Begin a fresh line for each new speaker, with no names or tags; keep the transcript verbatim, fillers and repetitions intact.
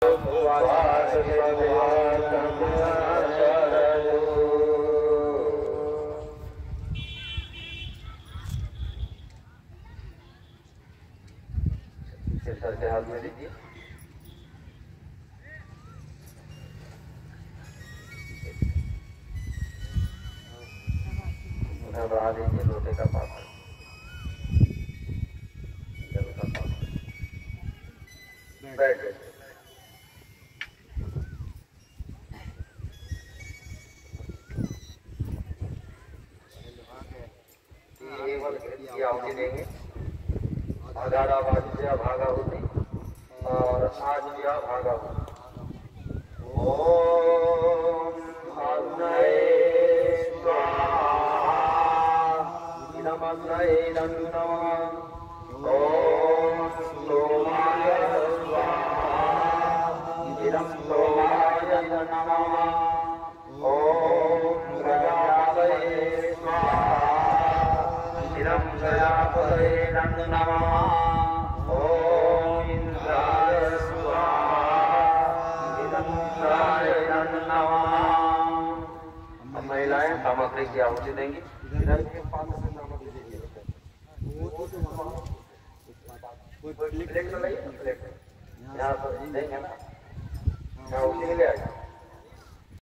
Sir के हाथ में दीजिए। उन्हें बढ़ा दीजिए लोटे का पात्र, जल का पात्र। बैठ गए। आहुति देंगे। अगारा वाज्य भागा होती और आज्ञा भागा होती। ओम अग्नये स्वाहा नमस्ते नमः। ओम सोमाय स्वाहा इदं सोमाय नमः। ओम गजापते स्वाहा इदं गजापते नमः। ओम इंद्राय स्वाहा इदं इंद्राय नमः। अब महिलाएं सामग्री की आहुति देंगी। इधर के पात्र से सामग्री दीजिए। प्लेट तो नहीं, प्लेट यहाँ पर देंगे ना, यहाँ उसी के लिए आएगा।